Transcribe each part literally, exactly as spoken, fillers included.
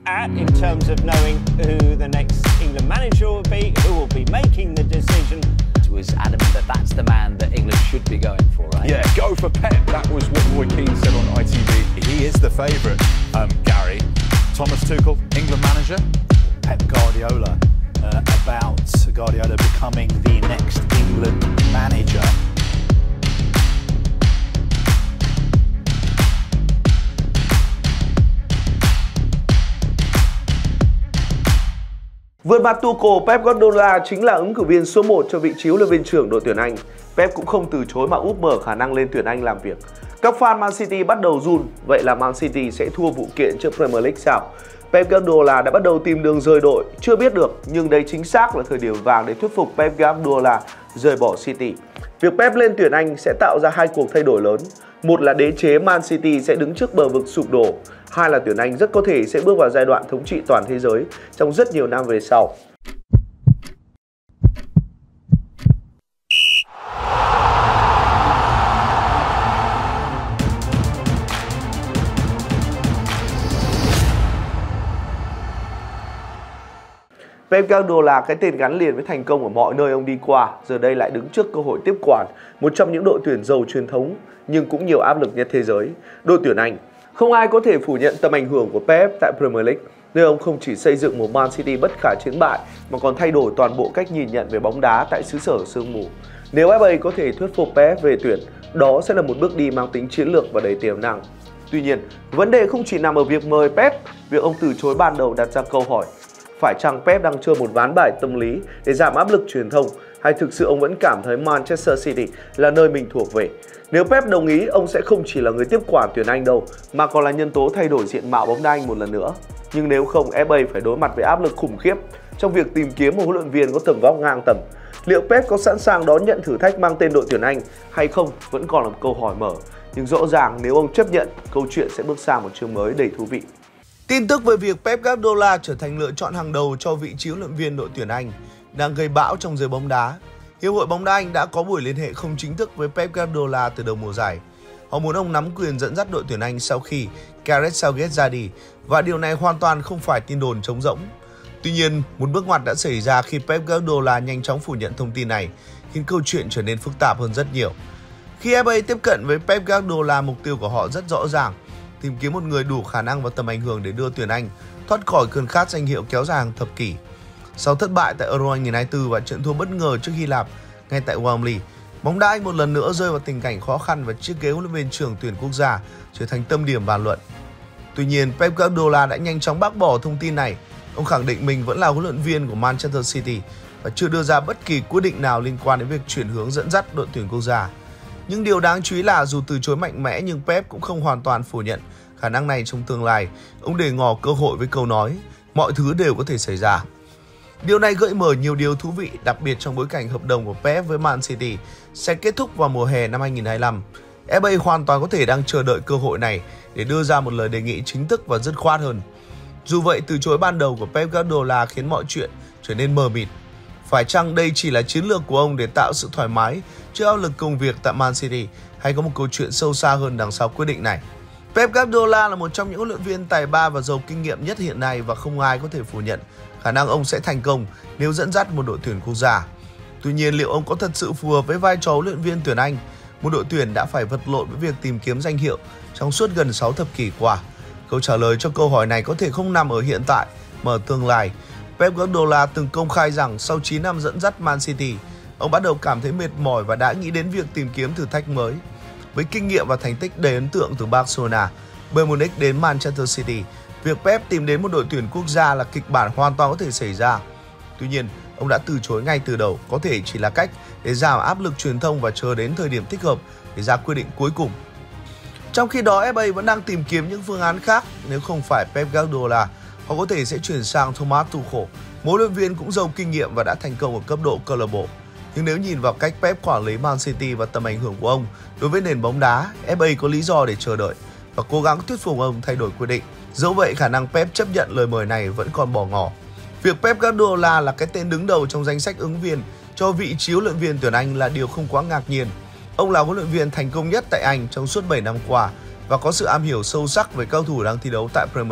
at in terms of knowing who the next England manager will be, who will be making the decision. Was adamant that that's the man that England should be going for, right? Yeah, go for Pep. That was what Roy Keane said on I T V. He is the favourite, um, Gary. Thomas Tuchel, England manager. Pep Guardiola, uh, about Guardiola becoming the next England manager. Vượt mặt Tuchel, Pep Guardiola chính là ứng cử viên số một cho vị trí huấn luyện viên trưởng đội tuyển Anh. Pep cũng không từ chối mà úp mở khả năng lên tuyển Anh làm việc. Các fan Man City bắt đầu run, vậy là Man City sẽ thua vụ kiện trước Premier League sao? Pep Guardiola đã bắt đầu tìm đường rời đội, chưa biết được, nhưng đây chính xác là thời điểm vàng để thuyết phục Pep Guardiola rời bỏ City. Việc Pep lên tuyển Anh sẽ tạo ra hai cuộc thay đổi lớn. Một là đế chế Man City sẽ đứng trước bờ vực sụp đổ. Hai là tuyển Anh rất có thể sẽ bước vào giai đoạn thống trị toàn thế giới trong rất nhiều năm về sau. Pep Guardiola, cái tên gắn liền với thành công ở mọi nơi ông đi qua, giờ đây lại đứng trước cơ hội tiếp quản một trong những đội tuyển giàu truyền thống nhưng cũng nhiều áp lực nhất thế giới, đội tuyển Anh. Không ai có thể phủ nhận tầm ảnh hưởng của Pep tại Premier League, nơi ông không chỉ xây dựng một Man City bất khả chiến bại mà còn thay đổi toàn bộ cách nhìn nhận về bóng đá tại xứ sở sương mù. Nếu ép a có thể thuyết phục Pep về tuyển, đó sẽ là một bước đi mang tính chiến lược và đầy tiềm năng. Tuy nhiên, vấn đề không chỉ nằm ở việc mời Pep, việc ông từ chối ban đầu đặt ra câu hỏi: phải chăng Pep đang chơi một ván bài tâm lý để giảm áp lực truyền thông, hay thực sự ông vẫn cảm thấy Manchester City là nơi mình thuộc về? Nếu Pep đồng ý, ông sẽ không chỉ là người tiếp quản tuyển Anh đâu, mà còn là nhân tố thay đổi diện mạo bóng đá Anh một lần nữa. Nhưng nếu không, ép a phải đối mặt với áp lực khủng khiếp trong việc tìm kiếm một huấn luyện viên có tầm vóc ngang tầm. Liệu Pep có sẵn sàng đón nhận thử thách mang tên đội tuyển Anh hay không vẫn còn là một câu hỏi mở. Nhưng rõ ràng nếu ông chấp nhận, câu chuyện sẽ bước sang một chương mới đầy thú vị. Tin tức về việc Pep Guardiola trở thành lựa chọn hàng đầu cho vị trí huấn luyện viên đội tuyển Anh đang gây bão trong giới bóng đá. Hiệp hội bóng đá Anh đã có buổi liên hệ không chính thức với Pep Guardiola từ đầu mùa giải. Họ muốn ông nắm quyền dẫn dắt đội tuyển Anh sau khi Gareth Southgate ra đi, và điều này hoàn toàn không phải tin đồn trống rỗng. Tuy nhiên, một bước ngoặt đã xảy ra khi Pep Guardiola nhanh chóng phủ nhận thông tin này, khiến câu chuyện trở nên phức tạp hơn rất nhiều. Khi ép a tiếp cận với Pep Guardiola, mục tiêu của họ rất rõ ràng: tìm kiếm một người đủ khả năng và tầm ảnh hưởng để đưa tuyển Anh thoát khỏi cơn khát danh hiệu kéo dài hàng thập kỷ. Sau thất bại tại Euro hai nghìn không trăm hai mươi tư và trận thua bất ngờ trước Hy Lạp ngay tại Wembley, bóng đá Anh một lần nữa rơi vào tình cảnh khó khăn và chiếc ghế huấn luyện viên trưởng tuyển quốc gia trở thành tâm điểm bàn luận. Tuy nhiên, Pep Guardiola đã nhanh chóng bác bỏ thông tin này. Ông khẳng định mình vẫn là huấn luyện viên của Manchester City và chưa đưa ra bất kỳ quyết định nào liên quan đến việc chuyển hướng dẫn dắt đội tuyển quốc gia. Nhưng điều đáng chú ý là dù từ chối mạnh mẽ nhưng Pep cũng không hoàn toàn phủ nhận khả năng này trong tương lai. Ông để ngỏ cơ hội với câu nói: mọi thứ đều có thể xảy ra. Điều này gợi mở nhiều điều thú vị, đặc biệt trong bối cảnh hợp đồng của Pep với Man City sẽ kết thúc vào mùa hè năm hai nghìn không trăm hai mươi lăm. ép a hoàn toàn có thể đang chờ đợi cơ hội này để đưa ra một lời đề nghị chính thức và dứt khoát hơn. Dù vậy, từ chối ban đầu của Pep Guardiola khiến mọi chuyện trở nên mờ mịt. Phải chăng đây chỉ là chiến lược của ông để tạo sự thoải mái trước áp lực công việc tại Man City, hay có một câu chuyện sâu xa hơn đằng sau quyết định này? Pep Guardiola là một trong những huấn luyện viên tài ba và giàu kinh nghiệm nhất hiện nay, và không ai có thể phủ nhận khả năng ông sẽ thành công nếu dẫn dắt một đội tuyển quốc gia. Tuy nhiên, liệu ông có thật sự phù hợp với vai trò huấn luyện viên tuyển Anh, một đội tuyển đã phải vật lộn với việc tìm kiếm danh hiệu trong suốt gần sáu thập kỷ qua? Câu trả lời cho câu hỏi này có thể không nằm ở hiện tại mà ở tương lai. Pep Guardiola từng công khai rằng sau chín năm dẫn dắt Man City, ông bắt đầu cảm thấy mệt mỏi và đã nghĩ đến việc tìm kiếm thử thách mới. Với kinh nghiệm và thành tích đầy ấn tượng từ Barcelona, Bayern Munich đến Manchester City, việc Pep tìm đến một đội tuyển quốc gia là kịch bản hoàn toàn có thể xảy ra. Tuy nhiên, ông đã từ chối ngay từ đầu, có thể chỉ là cách để giảm áp lực truyền thông và chờ đến thời điểm thích hợp để ra quyết định cuối cùng. Trong khi đó, ép a vẫn đang tìm kiếm những phương án khác. Nếu không phải Pep Guardiola, họ có thể sẽ chuyển sang Thomas Tuchel, một huấn luyện viên cũng giàu kinh nghiệm và đã thành công ở cấp độ câu lạc bộ. Nhưng nếu nhìn vào cách Pep quản lý Man City và tầm ảnh hưởng của ông đối với nền bóng đá, ép a có lý do để chờ đợi và cố gắng thuyết phục ông thay đổi quyết định. Dẫu vậy, khả năng Pep chấp nhận lời mời này vẫn còn bỏ ngỏ. Việc Pep Guardiola là cái tên đứng đầu trong danh sách ứng viên cho vị trí huấn luyện viên tuyển Anh là điều không quá ngạc nhiên. Ông là huấn luyện viên thành công nhất tại Anh trong suốt bảy năm qua và có sự am hiểu sâu sắc về cao thủ đang thi đấu tại Premier League.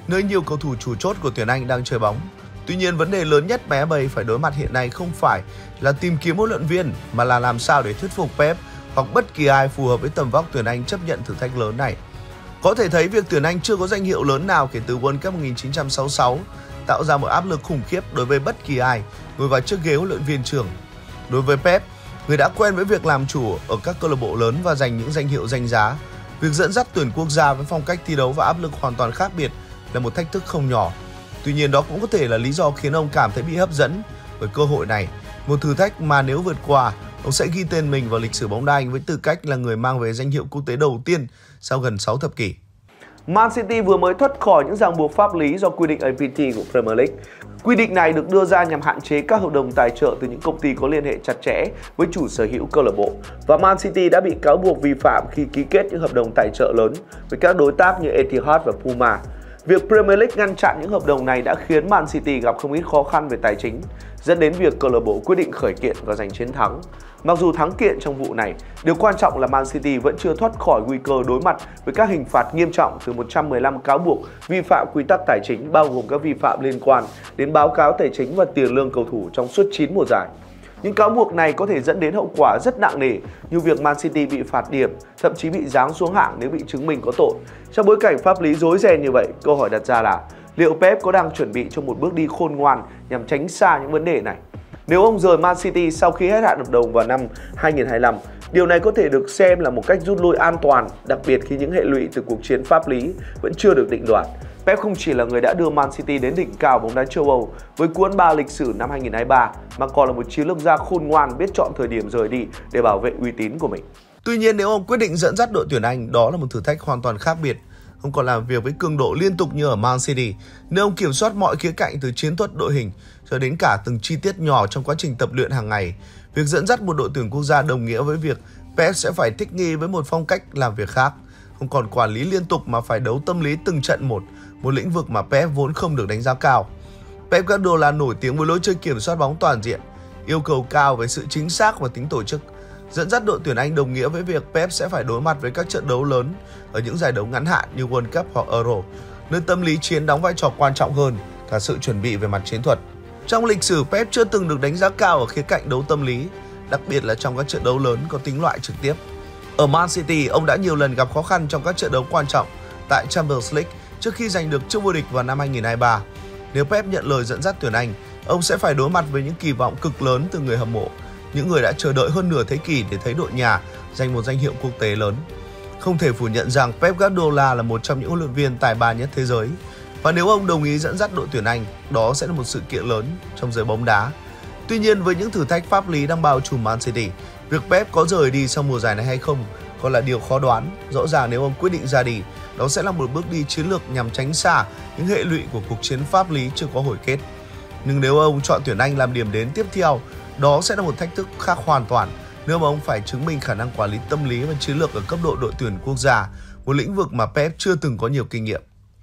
nơi nhiều cầu thủ chủ chốt của tuyển Anh đang chơi bóng. Tuy nhiên, vấn đề lớn nhất mà ép a phải đối mặt hiện nay không phải là tìm kiếm huấn luyện viên, mà là làm sao để thuyết phục Pep hoặc bất kỳ ai phù hợp với tầm vóc tuyển Anh chấp nhận thử thách lớn này. Có thể thấy việc tuyển Anh chưa có danh hiệu lớn nào kể từ World Cup một nghìn chín trăm sáu mươi sáu tạo ra một áp lực khủng khiếp đối với bất kỳ ai ngồi vào chiếc ghế huấn luyện viên trưởng. Đối với Pep, người đã quen với việc làm chủ ở các câu lạc bộ lớn và giành những danh hiệu danh giá, việc dẫn dắt tuyển quốc gia với phong cách thi đấu và áp lực hoàn toàn khác biệt là một thách thức không nhỏ. Tuy nhiên, đó cũng có thể là lý do khiến ông cảm thấy bị hấp dẫn bởi cơ hội này, một thử thách mà nếu vượt qua, ông sẽ ghi tên mình vào lịch sử bóng đá Anh với tư cách là người mang về danh hiệu quốc tế đầu tiên sau gần sáu thập kỷ. Man City vừa mới thoát khỏi những ràng buộc pháp lý do quy định a pê tê của Premier League. Quy định này được đưa ra nhằm hạn chế các hợp đồng tài trợ từ những công ty có liên hệ chặt chẽ với chủ sở hữu câu lạc bộ. Và Man City đã bị cáo buộc vi phạm khi ký kết những hợp đồng tài trợ lớn với các đối tác như Etihad và Puma. Việc Premier League ngăn chặn những hợp đồng này đã khiến Man City gặp không ít khó khăn về tài chính, dẫn đến việc câu lạc bộ quyết định khởi kiện và giành chiến thắng. Mặc dù thắng kiện trong vụ này, điều quan trọng là Man City vẫn chưa thoát khỏi nguy cơ đối mặt với các hình phạt nghiêm trọng từ một trăm mười lăm cáo buộc vi phạm quy tắc tài chính, bao gồm các vi phạm liên quan đến báo cáo tài chính và tiền lương cầu thủ trong suốt chín mùa giải. Những cáo buộc này có thể dẫn đến hậu quả rất nặng nề như việc Man City bị phạt điểm, thậm chí bị giáng xuống hạng nếu bị chứng minh có tội. Trong bối cảnh pháp lý rối ren như vậy, câu hỏi đặt ra là liệu Pep có đang chuẩn bị cho một bước đi khôn ngoan nhằm tránh xa những vấn đề này? Nếu ông rời Man City sau khi hết hạn hợp đồng vào năm hai nghìn không trăm hai mươi lăm, điều này có thể được xem là một cách rút lui an toàn, đặc biệt khi những hệ lụy từ cuộc chiến pháp lý vẫn chưa được định đoạt. Pep không chỉ là người đã đưa Man City đến đỉnh cao bóng đá châu Âu với cuốn ba lịch sử năm hai nghìn không trăm hai mươi ba, mà còn là một chiến lược gia khôn ngoan biết chọn thời điểm rời đi để bảo vệ uy tín của mình. Tuy nhiên, nếu ông quyết định dẫn dắt đội tuyển Anh, đó là một thử thách hoàn toàn khác biệt. Ông còn làm việc với cường độ liên tục như ở Man City, nơi ông kiểm soát mọi khía cạnh từ chiến thuật đội hình cho đến cả từng chi tiết nhỏ trong quá trình tập luyện hàng ngày. Việc dẫn dắt một đội tuyển quốc gia đồng nghĩa với việc Pep sẽ phải thích nghi với một phong cách làm việc khác. Không còn quản lý liên tục mà phải đấu tâm lý từng trận một, một lĩnh vực mà Pep vốn không được đánh giá cao. Pep Guardiola nổi tiếng với lối chơi kiểm soát bóng toàn diện, yêu cầu cao về sự chính xác và tính tổ chức. Dẫn dắt đội tuyển Anh đồng nghĩa với việc Pep sẽ phải đối mặt với các trận đấu lớn ở những giải đấu ngắn hạn như World Cup hoặc Euro, nơi tâm lý chiến đóng vai trò quan trọng hơn cả sự chuẩn bị về mặt chiến thuật. Trong lịch sử, Pep chưa từng được đánh giá cao ở khía cạnh đấu tâm lý, đặc biệt là trong các trận đấu lớn có tính loại trực tiếp. Ở Man City, ông đã nhiều lần gặp khó khăn trong các trận đấu quan trọng tại Champions League trước khi giành được chức vô địch vào năm hai nghìn không trăm hai mươi ba. Nếu Pep nhận lời dẫn dắt tuyển Anh, ông sẽ phải đối mặt với những kỳ vọng cực lớn từ người hâm mộ, những người đã chờ đợi hơn nửa thế kỷ để thấy đội nhà giành một danh hiệu quốc tế lớn. Không thể phủ nhận rằng Pep Guardiola là một trong những huấn luyện viên tài ba nhất thế giới. Và nếu ông đồng ý dẫn dắt đội tuyển Anh, đó sẽ là một sự kiện lớn trong giới bóng đá. Tuy nhiên, với những thử thách pháp lý đang bao trùm Man City, việc Pep có rời đi sau mùa giải này hay không còn là điều khó đoán. Rõ ràng nếu ông quyết định ra đi, đó sẽ là một bước đi chiến lược nhằm tránh xa những hệ lụy của cuộc chiến pháp lý chưa có hồi kết. Nhưng nếu ông chọn tuyển Anh làm điểm đến tiếp theo, đó sẽ là một thách thức khác hoàn toàn nếu mà ông phải chứng minh khả năng quản lý tâm lý và chiến lược ở cấp độ đội tuyển quốc gia, một lĩnh vực mà Pep chưa từng có nhiều kinh nghiệm.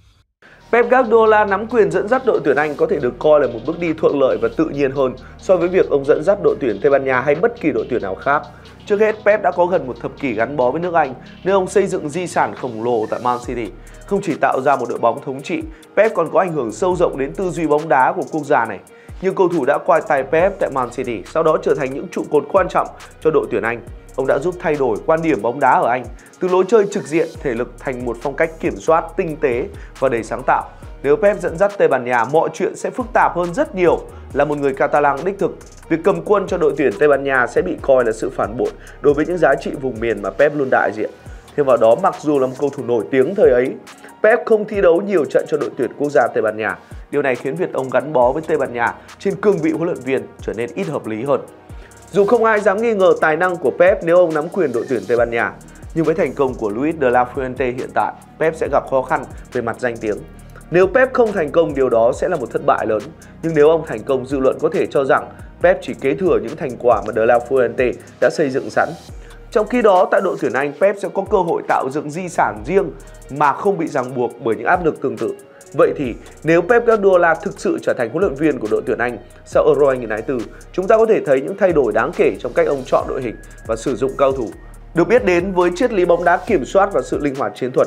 Pep Guardiola nắm quyền dẫn dắt đội tuyển Anh có thể được coi là một bước đi thuận lợi và tự nhiên hơn so với việc ông dẫn dắt đội tuyển Tây Ban Nha hay bất kỳ đội tuyển nào khác. Trước hết, Pep đã có gần một thập kỷ gắn bó với nước Anh, nơi ông xây dựng di sản khổng lồ tại Man City. Không chỉ tạo ra một đội bóng thống trị, Pep còn có ảnh hưởng sâu rộng đến tư duy bóng đá của quốc gia này. Nhiều cầu thủ đã qua tay Pep tại Man City, sau đó trở thành những trụ cột quan trọng cho đội tuyển Anh. Ông đã giúp thay đổi quan điểm bóng đá ở Anh, từ lối chơi trực diện, thể lực thành một phong cách kiểm soát tinh tế và đầy sáng tạo. Nếu Pep dẫn dắt Tây Ban Nha, mọi chuyện sẽ phức tạp hơn rất nhiều. Là một người Catalan đích thực, việc cầm quân cho đội tuyển Tây Ban Nha sẽ bị coi là sự phản bội đối với những giá trị vùng miền mà Pep luôn đại diện. Thêm vào đó, mặc dù là một cầu thủ nổi tiếng thời ấy, Pep không thi đấu nhiều trận cho đội tuyển quốc gia Tây Ban Nha. Điều này khiến việc ông gắn bó với Tây Ban Nha trên cương vị huấn luyện viên trở nên ít hợp lý hơn. Dù không ai dám nghi ngờ tài năng của Pep nếu ông nắm quyền đội tuyển Tây Ban Nha, nhưng với thành công của Luis de la Fuente hiện tại, Pep sẽ gặp khó khăn về mặt danh tiếng. Nếu Pep không thành công, điều đó sẽ là một thất bại lớn. Nhưng nếu ông thành công, dư luận có thể cho rằng Pep chỉ kế thừa những thành quả mà de la Fuente đã xây dựng sẵn. Trong khi đó, tại đội tuyển Anh, Pep sẽ có cơ hội tạo dựng di sản riêng mà không bị ràng buộc bởi những áp lực tương tự. Vậy thì, nếu Pep Guardiola thực sự trở thành huấn luyện viên của đội tuyển Anh sau Euro hai nghìn không trăm hai mươi tư, chúng ta có thể thấy những thay đổi đáng kể trong cách ông chọn đội hình và sử dụng cao thủ. Được biết đến với triết lý bóng đá kiểm soát và sự linh hoạt chiến thuật,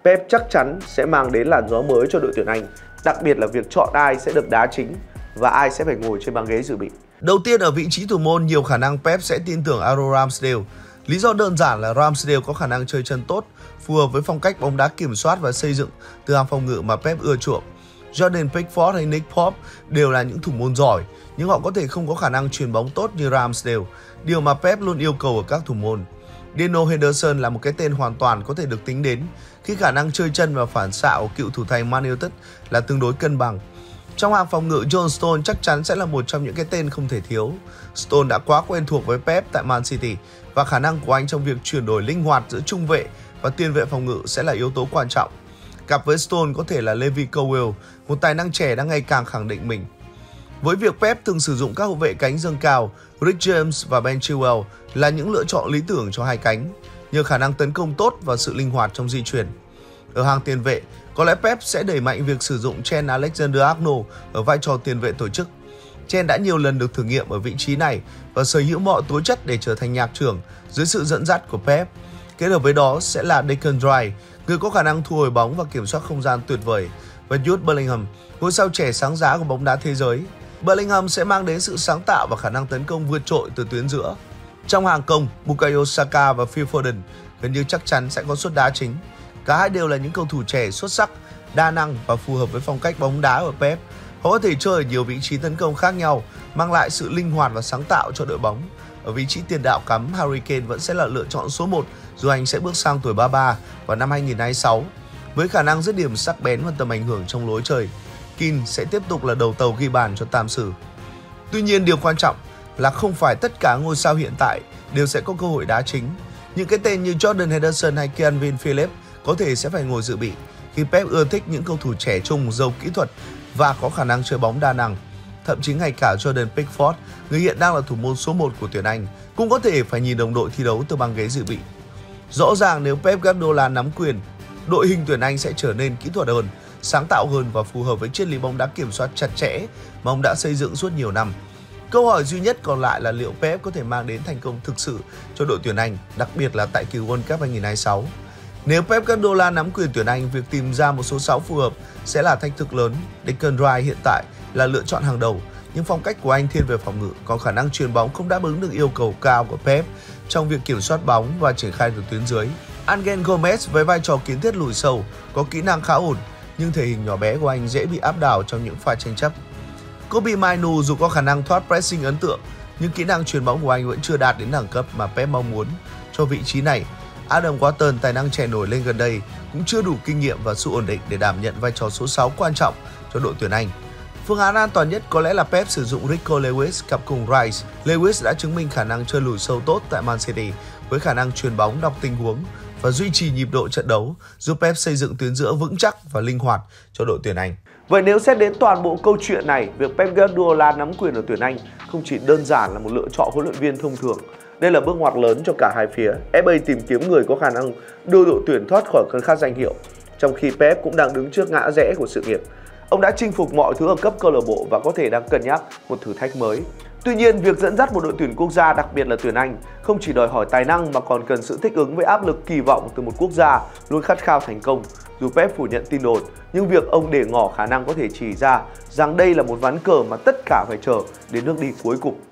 Pep chắc chắn sẽ mang đến làn gió mới cho đội tuyển Anh, đặc biệt là việc chọn ai sẽ được đá chính và ai sẽ phải ngồi trên băng ghế dự bị. Đầu tiên ở vị trí thủ môn, nhiều khả năng Pep sẽ tin tưởng Aaron Ramsdale. Lý do đơn giản là Ramsdale có khả năng chơi chân tốt, phù hợp với phong cách bóng đá kiểm soát và xây dựng từ hàng phòng ngự mà Pep ưa chuộng. Jordan Pickford hay Nick Pope đều là những thủ môn giỏi, nhưng họ có thể không có khả năng chuyền bóng tốt như Ramsdale, điều mà Pep luôn yêu cầu ở các thủ môn. Dino Henderson là một cái tên hoàn toàn có thể được tính đến khi khả năng chơi chân và phản xạ của cựu thủ thành Man United là tương đối cân bằng. Trong hàng phòng ngự, John Stones chắc chắn sẽ là một trong những cái tên không thể thiếu. Stones đã quá quen thuộc với Pep tại Man City và khả năng của anh trong việc chuyển đổi linh hoạt giữa trung vệ và tiền vệ phòng ngự sẽ là yếu tố quan trọng. Cặp với Stones có thể là Levi Colwill, một tài năng trẻ đang ngày càng khẳng định mình. Với việc Pep thường sử dụng các hậu vệ cánh dâng cao, Rick James và Ben Chilwell là những lựa chọn lý tưởng cho hai cánh, nhờ khả năng tấn công tốt và sự linh hoạt trong di chuyển. Ở hàng tiền vệ, có lẽ Pep sẽ đẩy mạnh việc sử dụng Trent Alexander-Arnold ở vai trò tiền vệ tổ chức. Trent đã nhiều lần được thử nghiệm ở vị trí này và sở hữu mọi tố chất để trở thành nhạc trưởng dưới sự dẫn dắt của Pep. Kết hợp với đó sẽ là Declan Rice, người có khả năng thu hồi bóng và kiểm soát không gian tuyệt vời, và Jude Bellingham, ngôi sao trẻ sáng giá của bóng đá thế giới. Bellingham sẽ mang đến sự sáng tạo và khả năng tấn công vượt trội từ tuyến giữa. Trong hàng công, Bukayo Saka và Phil Foden gần như chắc chắn sẽ có suất đá chính. Cả hai đều là những cầu thủ trẻ xuất sắc, đa năng và phù hợp với phong cách bóng đá của Pep. Họ có thể chơi ở nhiều vị trí tấn công khác nhau, mang lại sự linh hoạt và sáng tạo cho đội bóng. Ở vị trí tiền đạo cắm, Harry Kane vẫn sẽ là lựa chọn số một dù anh sẽ bước sang tuổi ba mươi ba vào năm hai nghìn không trăm hai mươi sáu. Với khả năng dứt điểm sắc bén và tầm ảnh hưởng trong lối chơi, Kane sẽ tiếp tục là đầu tàu ghi bàn cho Tam Sử. Tuy nhiên, điều quan trọng là không phải tất cả ngôi sao hiện tại đều sẽ có cơ hội đá chính. Những cái tên như Jordan Henderson hay Calvin Phillips có thể sẽ phải ngồi dự bị khi Pep ưa thích những cầu thủ trẻ trung, giàu kỹ thuật và có khả năng chơi bóng đa năng. Thậm chí ngay cả Jordan Pickford, người hiện đang là thủ môn số một của tuyển Anh, cũng có thể phải nhìn đồng đội thi đấu từ băng ghế dự bị. Rõ ràng nếu Pep Guardiola nắm quyền, đội hình tuyển Anh sẽ trở nên kỹ thuật hơn, sáng tạo hơn và phù hợp với triết lý bóng đá kiểm soát chặt chẽ mà ông đã xây dựng suốt nhiều năm. Câu hỏi duy nhất còn lại là liệu Pep có thể mang đến thành công thực sự cho đội tuyển Anh, đặc biệt là tại kỳ World Cup hai nghìn không trăm hai mươi sáu. Nếu Pep Guardiola nắm quyền tuyển Anh, việc tìm ra một số sáu phù hợp sẽ là thách thức lớn. Declan Rice hiện tại là lựa chọn hàng đầu, nhưng phong cách của anh thiên về phòng ngự, còn khả năng chuyền bóng không đáp ứng được yêu cầu cao của Pep trong việc kiểm soát bóng và triển khai từ tuyến dưới. Angel Gomez với vai trò kiến thiết lùi sâu, có kỹ năng khá ổn, nhưng thể hình nhỏ bé của anh dễ bị áp đảo trong những pha tranh chấp. Kobbie Mainoo dù có khả năng thoát pressing ấn tượng, nhưng kỹ năng chuyền bóng của anh vẫn chưa đạt đến đẳng cấp mà Pep mong muốn cho vị trí này. Adam Wharton, tài năng trẻ nổi lên gần đây, cũng chưa đủ kinh nghiệm và sự ổn định để đảm nhận vai trò số sáu quan trọng cho đội tuyển Anh. Phương án an toàn nhất có lẽ là Pep sử dụng Rico Lewis cặp cùng Rice. Lewis đã chứng minh khả năng chơi lùi sâu tốt tại Man City với khả năng chuyền bóng, đọc tình huống và duy trì nhịp độ trận đấu, giúp Pep xây dựng tuyến giữa vững chắc và linh hoạt cho đội tuyển Anh. Vậy nếu xét đến toàn bộ câu chuyện này, việc Pep Guardiola nắm quyền ở tuyển Anh không chỉ đơn giản là một lựa chọn huấn luyện viên thông thường. Đây là bước ngoặt lớn cho cả hai phía. ép a tìm kiếm người có khả năng đưa đội tuyển thoát khỏi cơn khát danh hiệu, trong khi Pep cũng đang đứng trước ngã rẽ của sự nghiệp. Ông đã chinh phục mọi thứ ở cấp câu lạc bộ và có thể đang cân nhắc một thử thách mới. Tuy nhiên, việc dẫn dắt một đội tuyển quốc gia, đặc biệt là tuyển Anh, không chỉ đòi hỏi tài năng mà còn cần sự thích ứng với áp lực kỳ vọng từ một quốc gia luôn khát khao thành công. Dù Pep phủ nhận tin đồn, nhưng việc ông để ngỏ khả năng có thể chỉ ra rằng đây là một ván cờ mà tất cả phải chờ đến nước đi cuối cùng.